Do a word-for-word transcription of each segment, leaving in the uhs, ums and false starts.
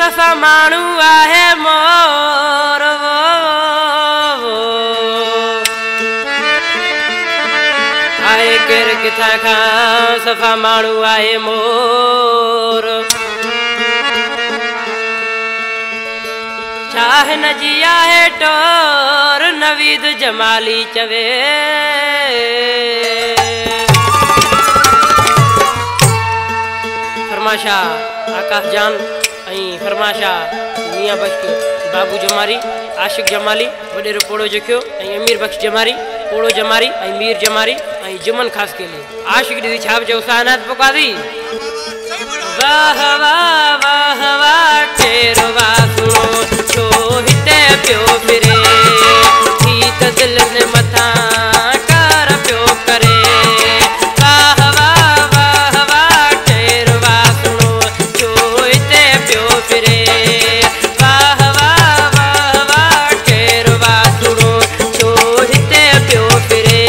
सफ़ा माण्हू आहे मोर आए केर किथां खां सफ़ा माण्हू आहे मोर छा हिन जी आहे टोर नवीद जमाली चवे फरमाशा आकाश जान फरमाशा मियाँ बख्श बाबू जमारी आशिक जमाली वडेरो पोड़ो जखियो अमीर बख्श जमारी पोड़ो जमारी मीर जमारी जुमन खास के लिए आशिक दी छाप जो सानात पुकारी वाह वाह वाह वाह तेरो वासुनो छो हिते पियो फिरे थी त दिल ने मथा कर पियो करे वाह वाह वाह वाह तेरो वासुनो छो हिते पियो फिरे वाह वाह वाह वाह तेरो वासुनो छो हिते पियो फिरे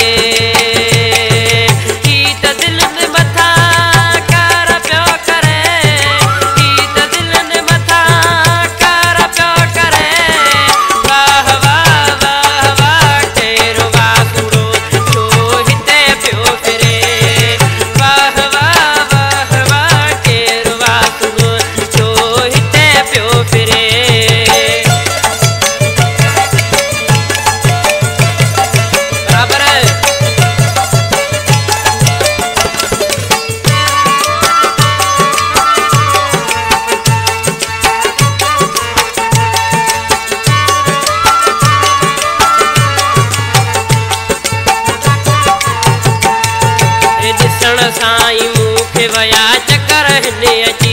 थी त दिल ने मथा कर पियो करे थी त दिल ने मथा कर पियो करे वाह वाह वाह वाह तेरो वासुनो छो हिते पियो फिरे वाह वाह वाह वाह तेरो वासुनो छो हिते पियो फिरे बराबर है ए ॾिसण साईं मूंखे वया चकर हिने अची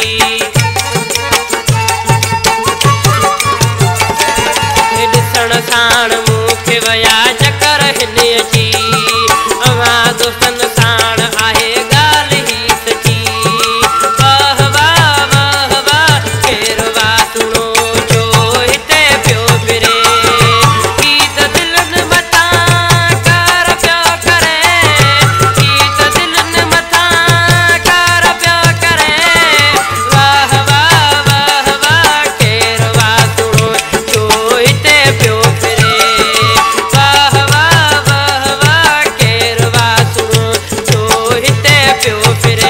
ए ॾिसण साण मूंखे वया चकर हिने अची अवां दोस्तनि साण आहे ॻाल्हि ई सची वाह वाह वाह वाह केरो वासुनो छो हिते पियो फिरे थी त दिलनि मथां कर पियो करे थी त दिलनि मथां कर पियो करे वाह वाह वाह वाह केरो वासुनो छो हिते पियो फिरे वाह वाह वाह वाह केरो वासुनो छो हिते पियो फिरे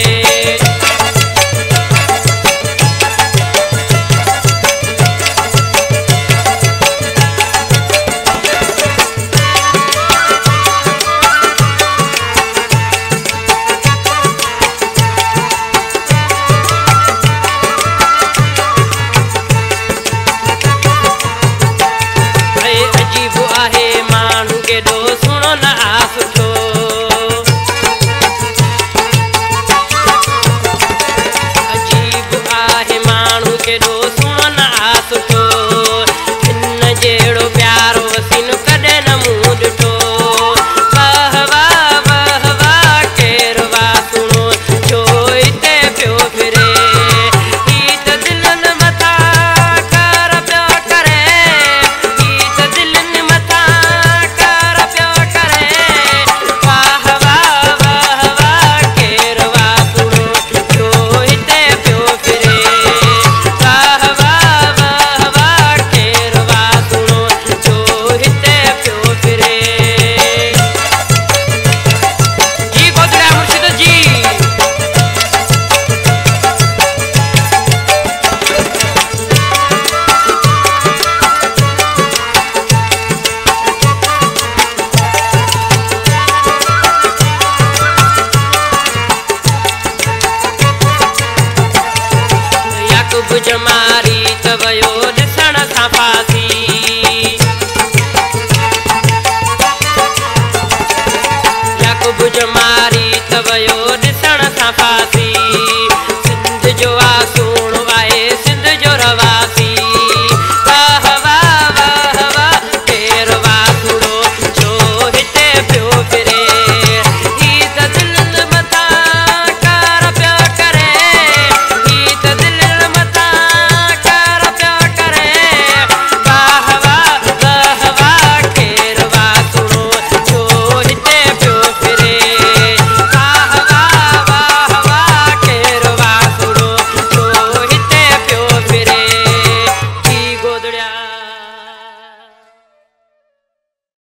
ऐ अजीब आहे माण्हू केॾो सुहिणो न आ सुठो अजीब आहे माण्हू केॾो सुहिणो न आ सुठो हिन जहिड़ो प्यारो वसीनो कॾहिं न मूं ॾिठो वाह वाह वाह वाह केरो वासुनो छो हिते पियो फिरे थी त दिलनि मथां कर पियो करे थी त दिलनि मथां कर पियो करे वाह वाह वाह वाह केरो वासुनो छो हिते पियो फिरे वाह वाह वाह वाह केरो वासुनो छो हिते पियो फिरे जी गोदड़ा मुर्शिद जी याकूब जमारी त वयो ॾिसण सां फासी याकूब जमारी त वयो ॾिसण सां फासी